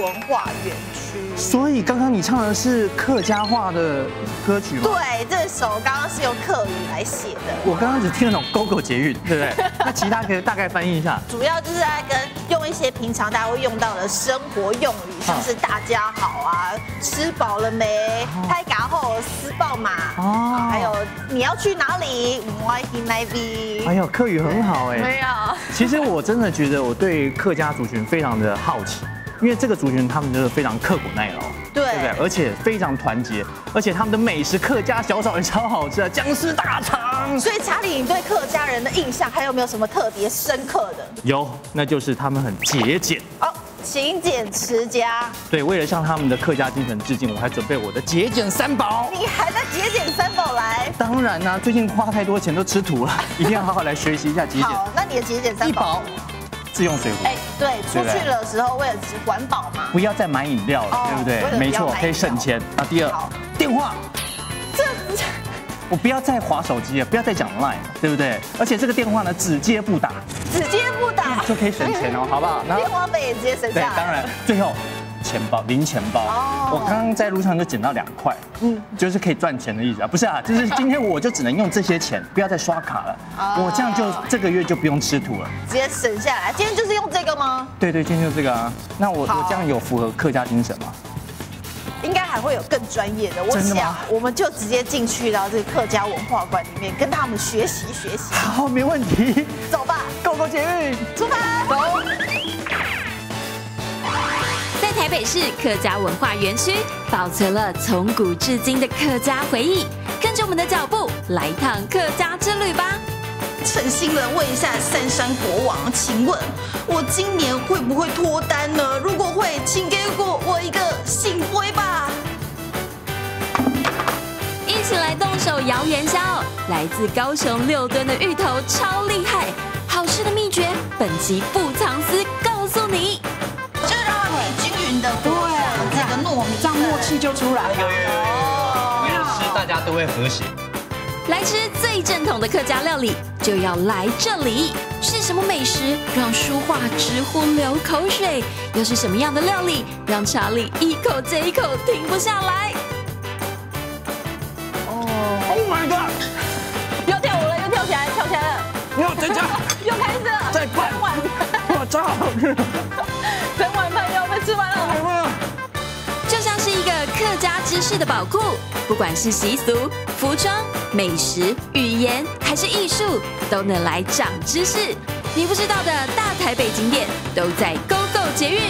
文化园区。 所以刚刚你唱的是客家话的歌曲吗？ 对，这首刚刚是用客语来写的。 我刚刚只听得懂“狗狗捷运”，对不对？那其他可以大概翻译一下。 主要就是在跟用一些平常大家会用到的生活用语，像是大家好啊，吃饱了没，拍嘎后撕爆嘛，哦，还有你要去哪里，我去那边。 哎呦，客语很好哎。 没有。 其实我真的觉得我对客家族群非常的好奇。因为这个族群他们就是非常刻苦耐劳， 对不对？而且非常团结，而且他们的美食客家小炒也超好吃的，姜丝大肠。 所以查理，你对客家人的印象还有没有什么特别深刻的？ 有，那就是他们很节俭哦，勤俭持家。 对，为了向他们的客家精神致敬，我还准备我的节俭三宝。 你还在节俭三宝来？ 当然啦，最近花太多钱都吃土了，一定要好好来学习一下节俭。 好，那你的节俭三宝？ 自用水壶。 哎，对，出去的时候为了环保嘛， 不要再买饮料了，对不对？没错，可以省钱。那第二，电话。我不要再滑手机了，不要再讲 LINE， 对不对？而且这个电话呢，只接不打， 只接不打就可以省钱哦，好不好？ 电话费也直接省下来。 对，当然，最后钱包，零钱包。我刚刚在路上就捡到2块，就是可以赚钱的意思啊，不是啊，就是今天我就只能用这些钱，不要再刷卡了，我这样就这个月就不用吃土了， 直接省下来。今天就是用这个吗？ 对，今天就这个啊。那我这样有符合客家精神吗？ 应该还会有更专业的，我想我们就直接进去到这个客家文化馆里面，跟他们学习学习。 好，没问题。 走吧，狗狗捷运出发，走。 在台北市客家文化园区，保存了从古至今的客家回忆。跟着我们的脚步，来一趟客家之旅吧。 诚心的问一下三山国王，请问我今年会不会脱单呢？如果会，请给我一个醒杯吧。 一起来动手摇元宵，来自高雄6吨的芋头超厉害，好吃的秘诀，本集不藏私告诉你。 就让你均匀的裹上这个糯米， 这样默契就出来了。 为了吃，大家都会和谐。 来吃最正统的客家料理，就要来这里。是什么美食让舒华直呼流口水？又是什么样的料理让查理一口接一口停不下来 ？Oh my god！ 又跳舞了，又跳起来了！ 又再加， 又开始了， 再拌碗，哇，超好吃！ 整碗饭要被吃完了。 就像是一个客家知识的宝库，不管是习俗、服装、美食、语言还是艺术，都能来长知识。你不知道的大台北景点都在 GoGo 捷运。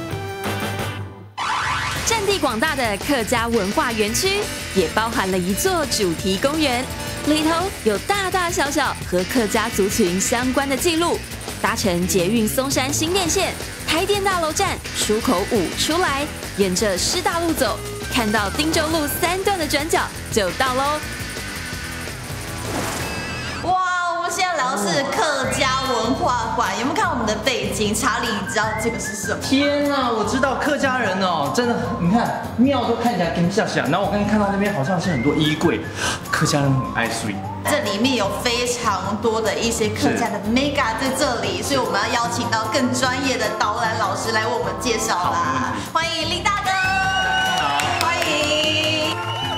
占地广大的客家文化园区，也包含了一座主题公园，里头有大大小小和客家族群相关的记录。搭乘捷运松山新店线台电大楼站出口5出来，沿着师大路走，看到汀州路3段的转角就到喽。 哇，我们现在聊的是客家文化馆，有没有看我们的背景？查理，你知道这个是什么？ 天啊，我知道客家人哦，真的，你看庙都看起来金闪闪，然后我刚刚看到那边好像是很多衣柜，客家人很爱睡。 这里面有非常多的一些客家的 mega 在这里，所以我们要邀请到更专业的导览老师来为我们介绍啦。欢迎林大哥，欢迎。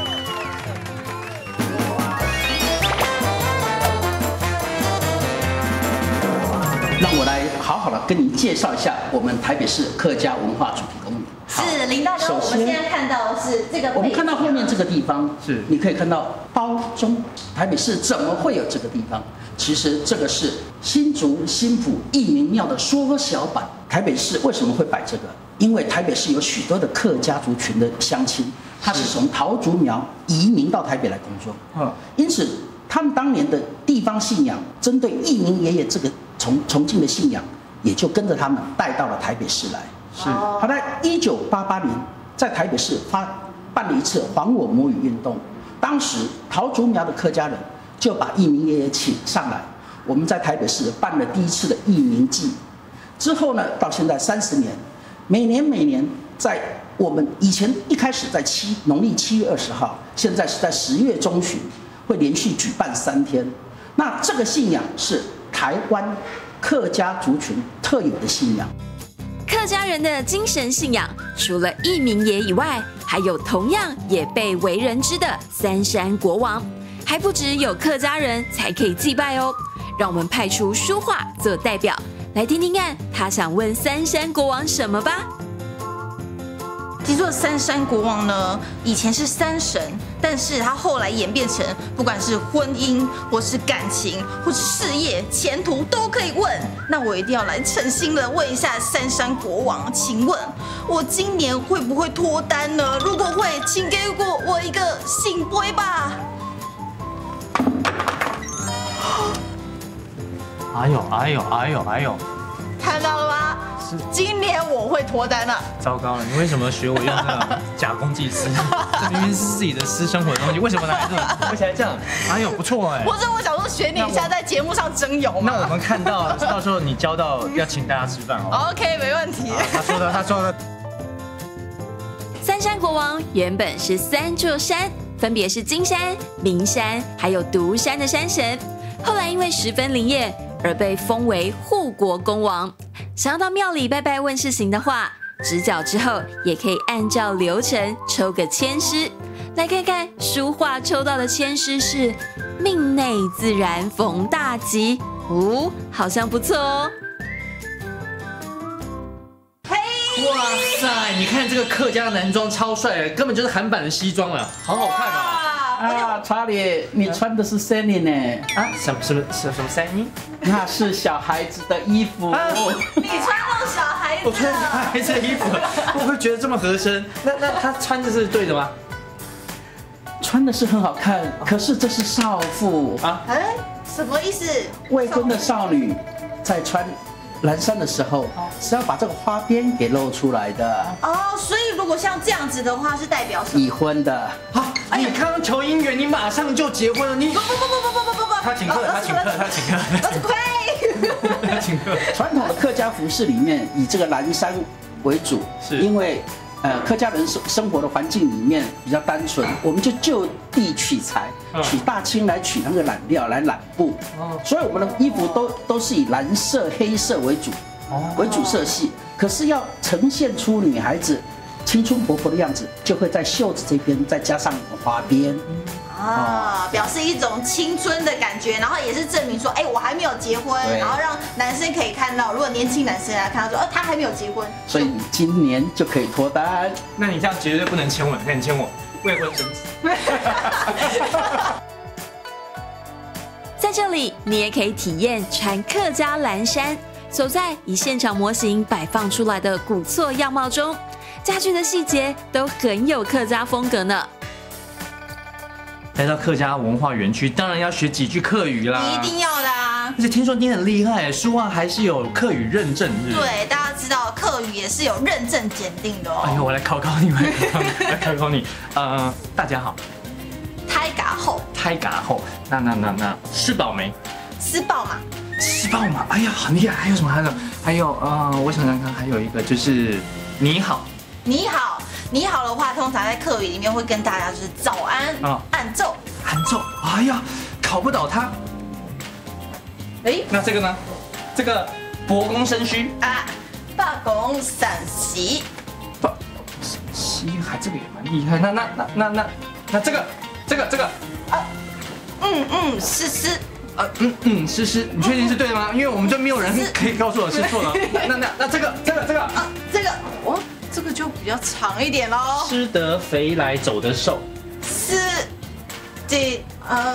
让我来好好的跟你介绍一下我们台北市客家文化主题公园。 是林大哥，我们现在看到的是这个， 我们看到后面这个地方， 是你可以看到包中。台北市怎么会有这个地方？其实这个是新竹新埔义民庙的缩小版。台北市为什么会摆这个？因为台北市有许多的客家族群的乡亲，他是从桃竹苗移民到台北来工作，因此他们当年的地方信仰，针对义民爷爷这个崇敬的信仰，也就跟着他们带到了台北市来。 是， 他在1988年在台北市办了一次还我母语运动，当时桃竹苗的客家人就把义民爷爷请上来，我们在台北市办了第一次的义民祭。之后呢，到现在30年，每年在我们以前一开始在农历7月20号，现在是在10月中旬，会连续举办3天。那这个信仰是台湾客家族群特有的信仰。 客客家人的精神信仰，除了义民爷以外，还有同样也被为人知的三山国王，还不只有客家人才可以祭拜哦。让我们派出书画做代表，来听听看他想问三山国王什么吧。 听说三山国王呢，以前是三神，但是他后来演变成，不管是婚姻，或是感情，或是事业、前途都可以问。那我一定要来诚心的问一下三山国王，请问我今年会不会脱单呢？如果会，请给我一个圣杯吧。 哎呦！ 看到了吗？今年我会脱单了。 糟糕了，你为什么学我用那个假公济私？这明明是自己的私生活的东西，为什么拿来这种？为什么这样？哎呦，不错哎！ 不是，我想说学你一下，在节目上征友嘛。 那我们看到时候你交到要请大家吃饭哦。 OK， 没问题。 他说的。 三山国王原本是3座山，分别是金山、名山还有独山的山神，后来因为十分灵验而被封为护国公王。想要到庙里拜拜问事情的话，指角之后也可以按照流程抽个签诗。来看看书画抽到的签诗是命内自然逢大吉，好像不错哦。 哇塞，你看这个客家男装超帅，根本就是韩版的西装了，好好看哦。 啊，查理，你穿的是 Sunny 呢？ 啊，什么 Sunny？ 那是小孩子的衣服。 你穿到小孩子， 我穿小孩子的衣服，我会觉得这么合身。那他穿的是对的吗？ 穿的是很好看，可是这是少妇啊。 哎，什么意思？ 未婚的少女在穿蓝衫的时候是要把这个花边给露出来的。 哦，所以如果像这样子的话，是代表什么？ 已婚的。 好，你刚求姻缘，你马上就结婚了，你不， 他请客，他请客。 传统的客家服饰里面以这个蓝衫为主， 是因为客家人生活的环境里面比较单纯，我们就就地取材，取大青来取那个染料来染布，所以我们的衣服都是以蓝色、黑色为主色系。可是要呈现出女孩子青春活泼的样子，就会在袖子这边再加上花边。 表示一种青春的感觉，然后也是证明说，我还没有结婚，然后让男生可以看到，如果年轻男生来看到说，他还没有结婚， 所以你今年就可以脱单。 那你这样绝对不能牵吻，那你牵我未婚生子。 在这里，你也可以体验穿客家蓝衫，走在以现场模型摆放出来的古厝样貌中，家具的细节都很有客家风格呢。 来到客家文化园区，当然要学几句客语啦， 一定要的啊！ 而且听说你很厉害，书画还是有客语认证，是不是？ 对，大家知道客语也是有认证检定的哦。 哎呦，我来考考你，来考考你。大家好。 胎嘎后， 那吃饱没？ 吃饱嘛。 吃饱嘛？哎呀，很厉害！还有什么？还有我想想看，还有一个就是你好。 你好的话，通常在客语里面会跟大家就是早安、按奏。 哎呀，考不倒他。那这个呢？这个伯公生虚啊，八公散席。 西海这个也蛮厉害。那这个。诗诗，你确定是对的吗？因为我们就没有人可以告诉我是错的。那这个这个就比较长一点喽。 吃得肥来走得瘦。 吃的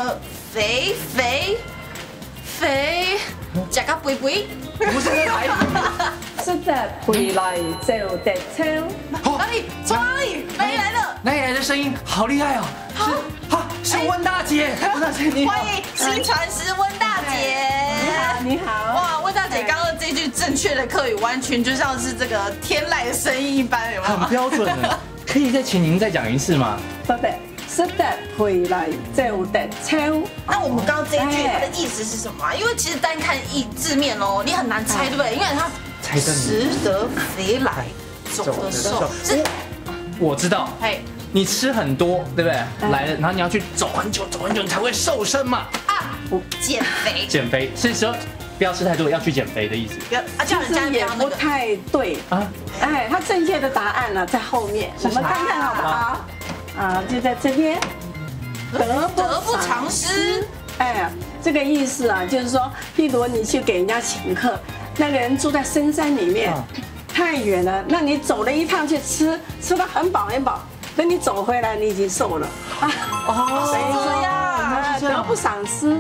肥，食个肥肥。 不是那台语。 吃得肥来走得超。 哪里？ 哪里来的声音？好厉害哦！ 是温大姐， 你好，欢迎新传师温大姐。 你好。 哇，温大姐刚刚这句正确的客语，完全就像是这个天籁的声音一般，有没有？ 很标准的。可以请您再讲一次吗？ 吃得肥来走得超。 那我们刚刚这一句它的意思是什么啊？因为其实单看字面哦，你很难猜，对不对？因为它吃得肥来走得瘦。 我知道。你吃很多，对不对？来了，然后你要去走很久，你才会瘦身嘛。 减肥。 是说不要吃太多，要去减肥的意思。 叫人家也不太对啊。哎，他正确的答案呢在后面，我们看看好不好？啊，就在这边，得不偿失。哎，这个意思啊，就是说，譬如你去给人家请客，那个人住在深山里面，太远了，那你走了一趟去吃，吃得很饱很饱，等你走回来，你已经瘦了啊。这样，得不偿失。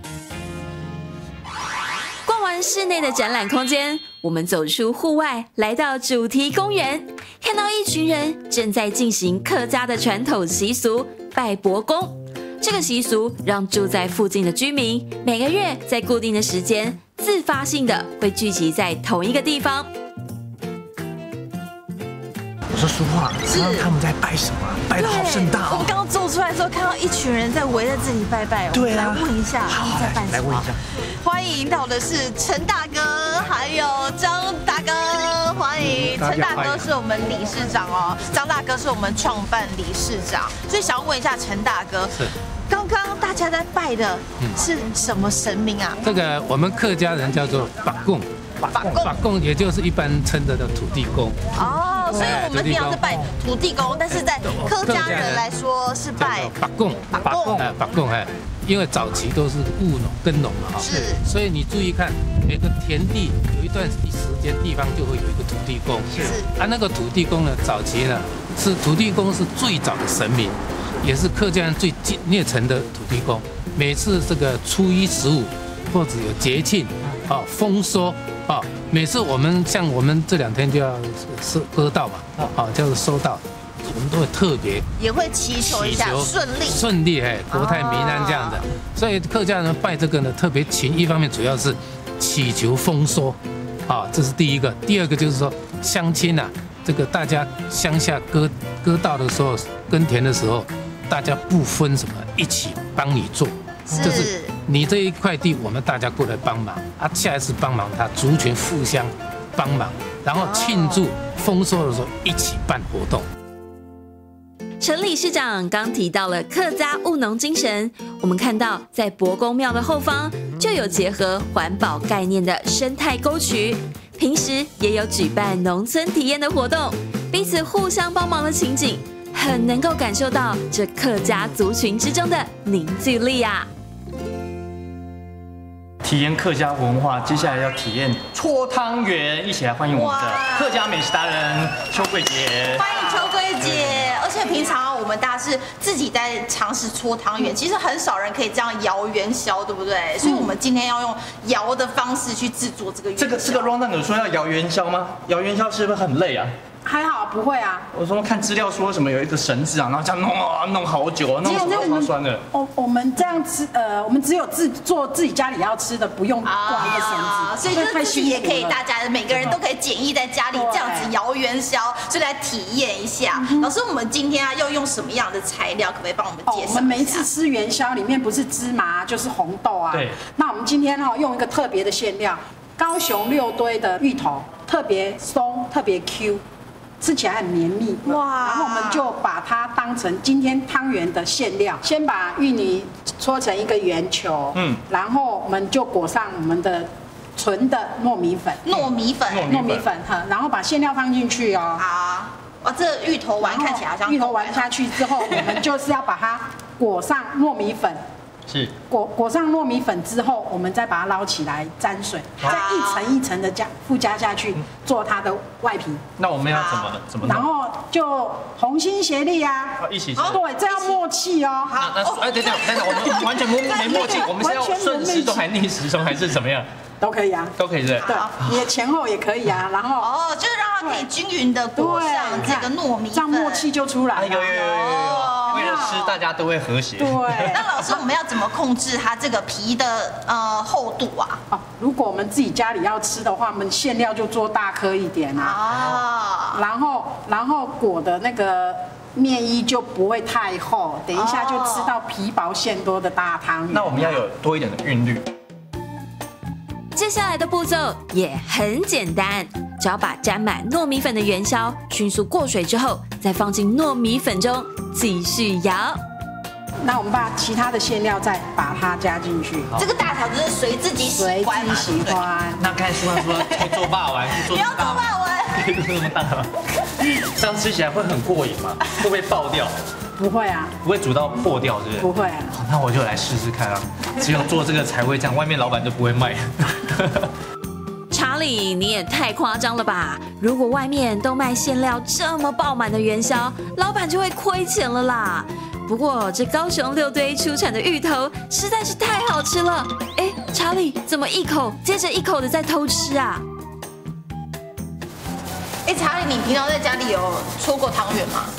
逛完室内的展览空间，我们走出户外，来到主题公园，看到一群人正在进行客家的传统习俗拜伯公。这个习俗让住在附近的居民每个月在固定的时间自发性的会聚集在同一个地方。 我说淑桦，他们在拜什么？拜得好盛大哦！ 我们刚刚走出来的时候，看到一群人在围在这里拜拜。 对啊， 来问一下，他们在拜什么？ 来问一下。 欢迎到的是陈大哥，还有张大哥。欢迎陈大哥是我们理事长哦，张大哥是我们创办理事长。所以想要问一下陈大哥，刚刚大家在拜的是什么神明啊？ 这个我们客家人叫做把贡。把贡也就是一般称的土地公哦，所以我们平常是拜土地公，但是在客家人来说是拜把贡，把贡哎，因为早期都是务农耕农嘛哈， 是， 所以你注意看每个田地有一段时间地方就会有一个土地公， 是啊，那个土地公呢，早期呢是土地公是最早的神明，也是客家人最孽承的土地公，每次这个初一15或者有节庆啊丰收。哦，每次我们这2天就要喝到嘛，叫做收到，我们都会特别也会祈求一下顺利，哎，国泰民安这样的。所以客家人拜这个呢特别勤，一方面主要是祈求丰收，啊，这是第一个。第二个就是说乡亲啊，这个大家乡下割稻的时候，耕田的时候，大家不分什么，一起帮你做。就是你这一块地，我们大家过来帮忙啊，下一次帮忙他，族群互相帮忙，然后庆祝丰收的时候一起办活动。 陈理事长刚提到了客家务农精神，我们看到在伯公庙的后方就有结合环保概念的生态沟渠，平时也有举办农村体验的活动，彼此互相帮忙的情景，很能够感受到这客家族群之中的凝聚力啊。 体验客家文化，接下来要体验搓汤圆，一起来欢迎我们的客家美食达人邱桂杰。 欢迎邱桂杰，而且平常我们大家是自己在尝试搓汤圆，其实很少人可以这样摇元宵，对不对？所以我们今天要用摇的方式去制作这个元宵。 这个 Ronda 有说要摇元宵吗？摇元宵是不是很累啊？ 还好不会啊。 我说看资料说什么有一个绳子啊，然后这样弄好久，弄手都酸的。 我们这样吃，我们只有做自己家里要吃的，不用挂一个绳子， 所以这其实也可以，大家每个人都可以简易在家里这样子摇元宵，就来体验一下。老师，我们今天要用什么样的材料？可不可以帮我们介绍一下？ 我们每一次吃元宵里面不是芝麻就是红豆啊。 对。 那我们今天用一个特别的馅料，高雄6堆的芋头，特别松，特别 Q。吃起来很绵密哇，然后我们就把它当成今天汤圆的馅料，先把芋泥搓成一个圆球，然后我们就裹上我们的纯的糯米粉，然后把馅料放进去哦。 好，哇，这芋头丸看起来好像芋头丸下去之后，我们就是要把它裹上糯米粉。 是裹上糯米粉之后，我们再把它捞起来沾水，再一层一层的附加下去做它的外皮。 那我们要怎么弄？ 然后就同心协力啊， 一起对，这要默契哦。 好，等等，我们完全没默契，我们是要顺时钟还是逆时钟还是怎么样？ 都可以啊， 都可以对。 对，你的前后也可以啊，然后就是让它可以均匀的裹上这个糯米粉， 这样默契就出来了。 有，为了吃大家都会和谐。 对。 那老师，我们要怎么控制它这个皮的厚度啊？ 如果我们自己家里要吃的话，我们馅料就做大颗一点啊。然后裹的那个面衣就不会太厚，等一下就吃到皮薄馅多的大汤圆。 那我们要有多一点的韵律。 接下来的步骤也很简单，只要把沾满糯米粉的元宵迅速过水之后，再放进糯米粉中继续摇。 那我们把其他的馅料再把它加进去。 这个大小就是随自己喜欢嘛， 喜欢。 那刚才说可以做霸王， 你要做霸王， 可以做那么大吗？这样吃起来会很过瘾吗？会不会爆掉？ 不会啊， 不会煮到破掉，是不是？ 不会啊。 好，那我就来试试看啊。只有做这个才会这样，外面老板就不会卖。 查理，你也太夸张了吧！如果外面都卖馅料这么爆满的元宵，老板就会亏钱了啦。不过这高雄6堆出产的芋头实在是太好吃了。哎，查理怎么一口接着一口的在偷吃啊？ 哎，查理，你平常在家里有搓过汤圆吗？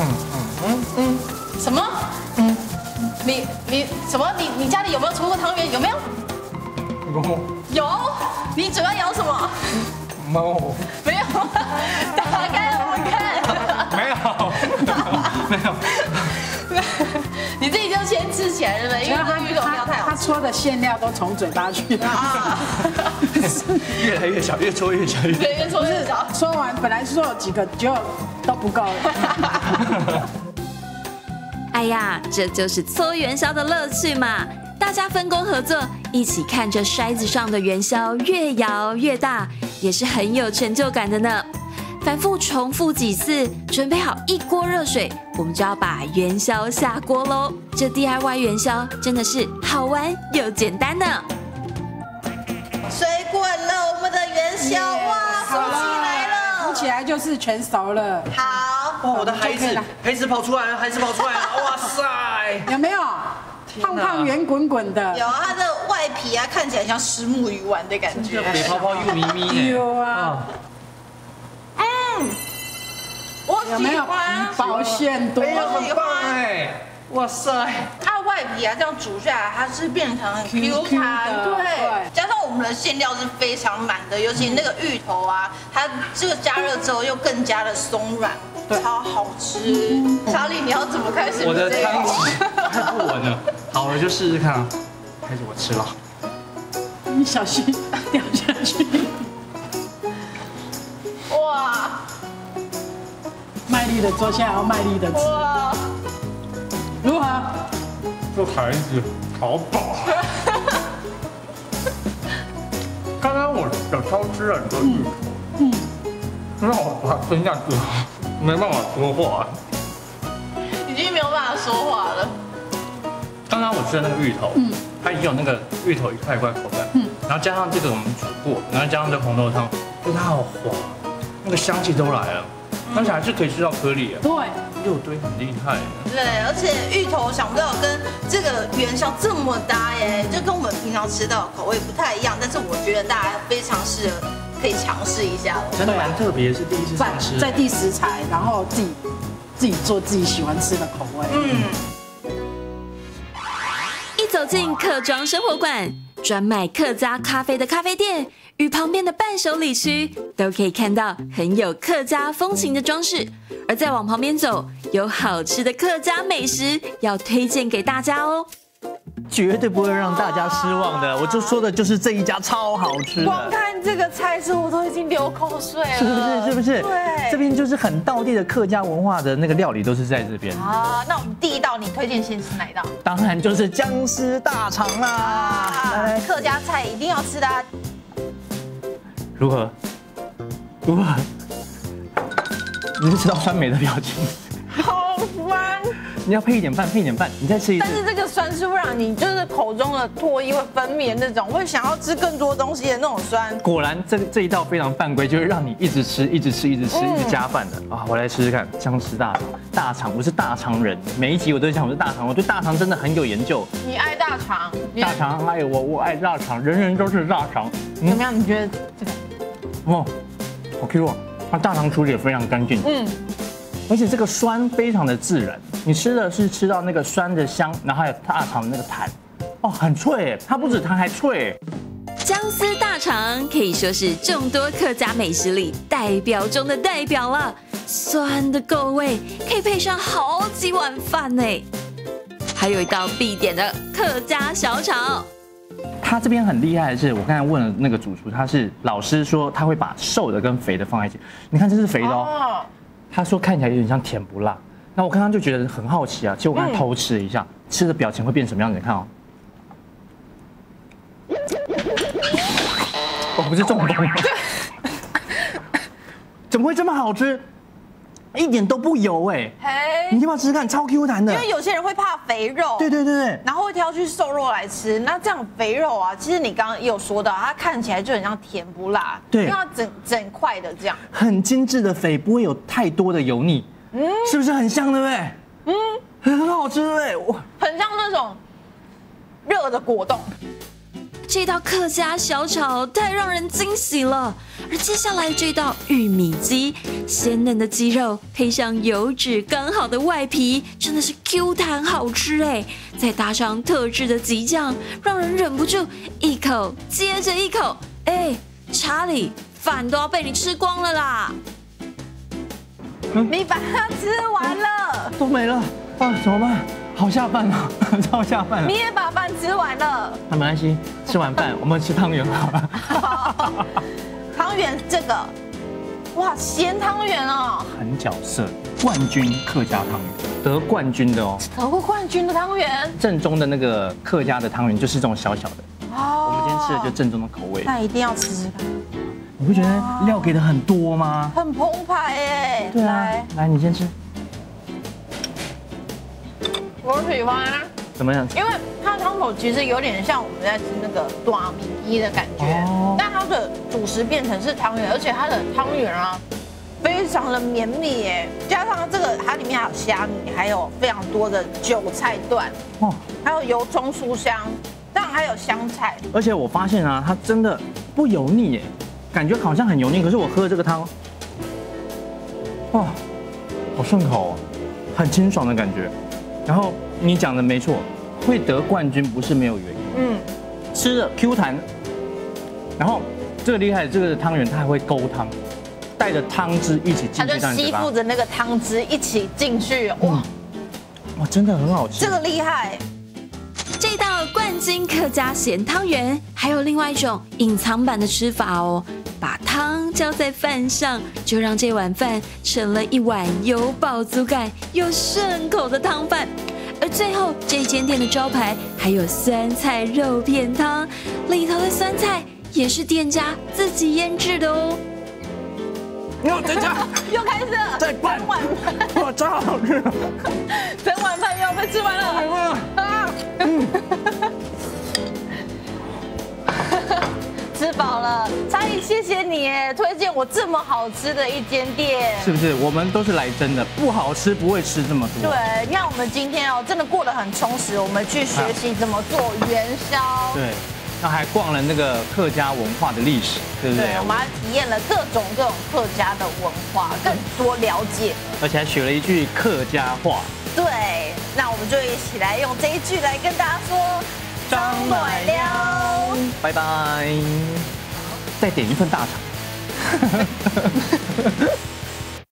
什么？你什么？你家里有没有搓过汤圆？有没有？有。你嘴巴咬什么？ 没有。 没有。打开让我们看。 没有。 你自己就先吃起来，对不对？因为这个芋头料太好吃。 他搓的馅料都从嘴巴去了。 越来越小，越搓越小， 越搓越小。 搓完本来说有几个，结果都不够了。 哎呀，这就是搓元宵的乐趣嘛！大家分工合作，一起看着筛子上的元宵越摇越大，也是很有成就感的呢。反复重复几次，准备好1锅热水，我们就要把元宵下锅喽。这 DIY 元宵真的是好玩又简单呢。 水滚了，我们的元宵哇，浮起来了， 浮起来就是全熟了。 好， 哇，我的孩子跑出来了，哇塞， 有没有？胖胖圆滚滚的， 有它的外皮啊，看起来像虱目鱼丸的感觉， 北泡泡又咪咪有啊。 我有没有保鲜多？ 很棒哎！哇塞， 它的外皮啊，这样煮下来，它是变成很 Q 弹，对，加上我们的馅料是非常满的，尤其那个芋头啊，它这个加热之后又更加的松软，超好吃。查理，你要怎么开始？ 我的汤匙太不稳了，好，我就试试看啊，开始我吃了。 你小心掉下去。 哇！ 卖力的坐下，然后卖力的吃。 哇！ 如何？ 这孩子好饱。刚刚我有偷吃了很多芋头，让我把它吞下去，没办法说话。 已经没有办法说话了。 刚刚我吃的那个芋头，它已经有那个芋头一块一块口感，然后加上这个我们煮过，然后加上这个红豆汤，就它好滑，那个香气都来了，而且还是可以吃到颗粒。 对 ，6堆很厉害。 对，而且芋头想不到跟这个元宵这么搭耶，就跟我们平常吃到的口味不太一样，但是我觉得大家非常适合，可以尝试一下。 真的蛮特别，是第一次尝试。 在地食材，然后自己做自己喜欢吃的口味。 一走进客庄生活馆，专卖客家咖啡的咖啡店与旁边的伴手礼区，都可以看到很有客家风情的装饰。而再往旁边走，有好吃的客家美食要推荐给大家哦。 绝对不会让大家失望的。我就说的就是这一家超好吃光的， 看这个菜色我都已经流口水了， 是不是？是不是？ 对， 这边就是很道地的客家文化的那个料理都是在这边。 啊，那我们第一道你推荐先吃哪一道？ 当然就是姜丝大肠啦。来， 客家菜一定要吃的啊。 如何？如何？你是吃到酸梅的表情？ 好酸。 你要配一点饭，配一点饭，你再吃一次。 但是这个酸是会让你就是口中的唾液会分泌的那种，会想要吃更多东西的那种酸。 果然这一道非常犯规，就是让你一直吃，一直吃，一直吃，一直加饭的啊！我来试试看姜丝大肠。大肠，我是大肠人，每一集我都讲我是大肠，我对大肠真的很有研究。 你爱大肠？ 大肠爱我爱大肠，人人都是大肠。 怎么样？你觉得这个？ 哦，好 Q 哦，它大肠处理也非常干净。而且这个酸非常的自然，你吃的是吃到那个酸的香，然后还有大肠的那个弹，哦，很脆，它不止弹还脆。 姜丝大肠可以说是众多客家美食里代表中的代表了，酸的够味，可以配上好几碗饭呢。还有一道必点的客家小炒。 他这边很厉害的是，我刚才问了那个主厨，他是老师说他会把瘦的跟肥的放在一起，你看这是肥的哦。他说看起来有点像甜不辣，那我刚刚就觉得很好奇啊，其实我刚才偷吃了一下， 吃的表情会变什么样子？你看哦，哦，不是中风，怎么会这么好吃？一点都不油哎！你要不要吃吃看？超 Q 弹的。 因为有些人会怕肥肉， 对， 然后会挑去瘦肉来吃。那这样肥肉啊，其实你刚刚也有说到，它看起来就很像甜不辣， 对， 因为它整块的这样， 很精致的肥，不会有太多的油腻，是不是很香，对不对？很好吃，对不对？ 很像那种热的果冻。 这道客家小炒太让人惊喜了，而接下来这道玉米鸡，鲜嫩的鸡肉配上油脂刚好的外皮，真的是 Q 弹好吃哎！再搭上特制的鸡酱，让人忍不住一口接着一口。哎，查理，饭都要被你吃光了啦！ 你把它吃完了， 都没了啊，怎么办？好下饭啊，超下饭了。 你也把饭吃完了， 那没关系，吃完饭我们吃汤圆好了。 汤圆这个，哇，咸汤圆哦， 很角色，冠军客家汤圆，得冠军的哦， 得过冠军的汤圆， 正宗的那个客家的汤圆就是这种小小的。哦，我们今天吃的就正宗的口味。 那一定要吃吃看。 你不觉得料给的很多吗？ 很澎湃哎。 对啊，来你先吃。 我喜欢， 怎么样？ 因为它的汤头其实有点像我们在吃那个短米鸡的感觉，但它的主食变成是汤圆，而且它的汤圆啊非常的绵密耶，加上这个它里面还有虾米，还有非常多的韭菜段，还有油葱酥香，当然还有香菜。 而且我发现啊，它真的不油腻耶，感觉好像很油腻，可是我喝这个汤，哇，好顺口哦，很清爽的感觉。然后你讲的没错，会得冠军不是没有原因。吃的 Q 弹，然后这个厉害，这个汤圆它还会勾汤，带着汤汁一起进去， 它就吸附着那个汤汁一起进去，哇， 真的很好吃， 这个厉害。 这道冠军客家咸汤圆还有另外一种隐藏版的吃法哦，把汤浇在饭上，就让这碗饭成了一碗有饱足感又顺口的汤饭。而最后这间店的招牌还有酸菜肉片汤，里头的酸菜也是店家自己腌制的哦。 等一下， 又开始了， 再拌整碗饭， 哇，超好吃， 整碗饭又要被吃完了。吃饱了，查理，谢谢你推荐我这么好吃的一间店， 是不是？我们都是来真的，不好吃不会吃这么多。 对，你看我们今天真的过得很充实，我们去学习怎么做元宵， 对，那还逛了那个客家文化的历史，对不对？ 对，我们还体验了各种客家的文化，更多了解， 而且还学了一句客家话。 对，那我们就一起来用这一句来跟大家说。张暖了， 拜拜，再点一份大肠。